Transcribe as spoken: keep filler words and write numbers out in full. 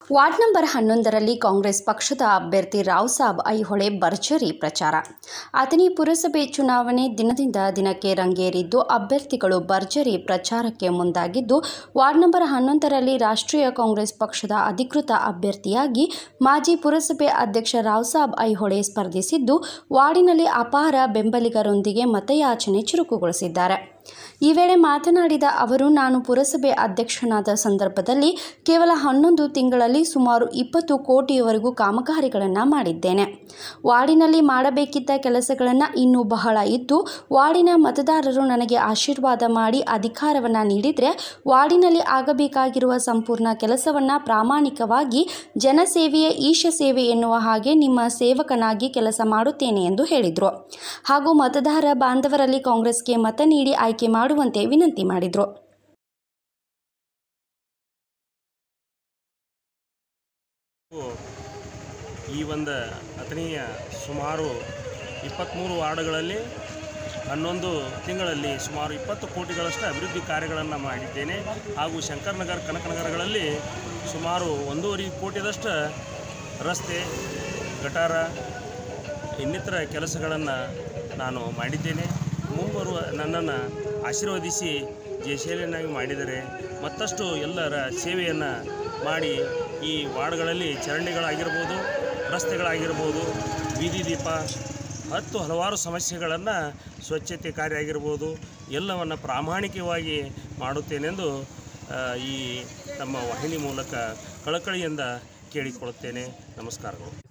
Ward number ಹನ್ನೊಂದರಲ್ಲಿ ಕಾಂಗ್ರೆಸ್ ಪಕ್ಷದ ಅಭ್ಯರ್ಥಿ ರಾವ್ ಸಾಬ್ ಐಹೊಳೆ ಭರ್ಜರಿ ಪ್ರಚಾರ. ಅಥಣಿ ಪುರಸಭೆ ಚುನಾವಣೆ ದಿನದಿಂದ ದಿನಕ್ಕೆ ರಂಗೇರಿದ್ದು ಅಭ್ಯರ್ಥಿಗಳು ಭರ್ಜರಿ ಪ್ರಚಾರಕ್ಕೆ ಮುಂದಾಗಿದ್ದು, ವಾರ್ಡ್ ನಂಬರ್ ಹನ್ನೊಂದರಲ್ಲಿ ರಾಷ್ಟ್ರೀಯ ಕಾಂಗ್ರೆಸ್ ಪಕ್ಷದ ಅಧಿಕೃತ ಅಭ್ಯರ್ಥಿಯಾಗಿ ಮಾಜಿ ಪುರಸಭೆ ಅಧ್ಯಕ್ಷ ರಾವ್ ಸಾಬ್ ಐಹೊಳೆ ಸ್ಪರ್ಧಿಸಿದ್ದು, ವಾರ್ಡಿನಲ್ಲಿ ಅಪಾರ ಬೆಂಬಲಿಗರೊಂದಿಗೆ ಮತಯಾಚನೆ ಚುರುಕುಗೊಳಿಸಿದ್ದಾರೆ. ಈ ವೇಳೆ ಮಾತನಾಡಿದ ಅವರು, ನಾನು ಪುರಸಭೆ ಅಧ್ಯಕ್ಷನಾದ ಸಂದರ್ಭದಲ್ಲಿ ಕೇವಲ ಹನ್ನೊಂದು ತಿಂಗಳಲ್ಲಿ ಸುಮಾರು ಇಪ್ಪತ್ತು ಕೋಟಿಯವರೆಗೂ ಕಾಮಗಾರಿಗಳನ್ನು ಮಾಡಿದ್ದೇನೆ. ವಾರ್ಡಿನಲ್ಲಿ ಮಾಡಬೇಕಿದ್ದ ಕೆಲಸಗಳನ್ನು ಇನ್ನೂ ಬಹಳ ಇದ್ದು, ವಾರ್ಡಿನ ಮತದಾರರು ನನಗೆ ಆಶೀರ್ವಾದ ಮಾಡಿ ಅಧಿಕಾರವನ್ನು ನೀಡಿದರೆ ವಾರ್ಡಿನಲ್ಲಿ ಆಗಬೇಕಾಗಿರುವ ಸಂಪೂರ್ಣ ಕೆಲಸವನ್ನು ಪ್ರಾಮಾಣಿಕವಾಗಿ ಜನಸೇವೆಯೇ ಈಶ ಸೇವೆ ಎನ್ನುವ ಹಾಗೆ ನಿಮ್ಮ ಸೇವಕನಾಗಿ ಕೆಲಸ ಮಾಡುತ್ತೇನೆ ಎಂದು ಹೇಳಿದರು. ಹಾಗೂ ಮತದಾರ ಬಾಂಧವರಲ್ಲಿ ಕಾಂಗ್ರೆಸ್ಗೆ ಮತ ನೀಡಿ ಆಯ್ಕೆ ಮಾಡುವಂತೆ ವಿನಂತಿ ಮಾಡಿದರು. ಈ ಒಂದು ಅಥಣಿಯ ಸುಮಾರು ಇಪ್ಪತ್ತ್ಮೂರು ವಾರ್ಡ್ಗಳಲ್ಲಿ ಹನ್ನೊಂದು ತಿಂಗಳಲ್ಲಿ ಸುಮಾರು ಇಪ್ಪತ್ತು ಕೋಟಿಗಳಷ್ಟು ಅಭಿವೃದ್ಧಿ ಕಾರ್ಯಗಳನ್ನು ಮಾಡಿದ್ದೇನೆ. ಹಾಗೂ ಶಂಕರನಗರ ಕನಕನಗರಗಳಲ್ಲಿ ಸುಮಾರು ಒಂದೂವರೆ ಕೋಟಿದಷ್ಟು ರಸ್ತೆ, ಗಟಾರ ಇನ್ನಿತರ ಕೆಲಸಗಳನ್ನು ನಾನು ಮಾಡಿದ್ದೇನೆ. ಮುಂಬರುವ ನನ್ನನ್ನು ಆಶೀರ್ವದಿಸಿ ಜಯಶೀಲನಾಗಿ ಮಾಡಿದರೆ ಮತ್ತಷ್ಟು ಎಲ್ಲರ ಸೇವೆಯನ್ನು ಮಾಡಿ ಈ ವಾರ್ಡ್ಗಳಲ್ಲಿ ಚರಂಡಿಗಳಾಗಿರ್ಬೋದು, ರಸ್ತೆಗಳಾಗಿರ್ಬೋದು, ಬೀದಿ ದೀಪ, ಹತ್ತು ಹಲವಾರು ಸಮಸ್ಯೆಗಳನ್ನು ಸ್ವಚ್ಛತೆ ಕಾರ್ಯ ಆಗಿರ್ಬೋದು ಎಲ್ಲವನ್ನು ಪ್ರಾಮಾಣಿಕವಾಗಿ ಮಾಡುತ್ತೇನೆಂದು ಈ ತಮ್ಮ ವಾಹಿನಿ ಮೂಲಕ ಕಳಕಳಿಯಿಂದ ಕೇಳಿಕೊಳ್ಳುತ್ತೇನೆ. ನಮಸ್ಕಾರಗಳು.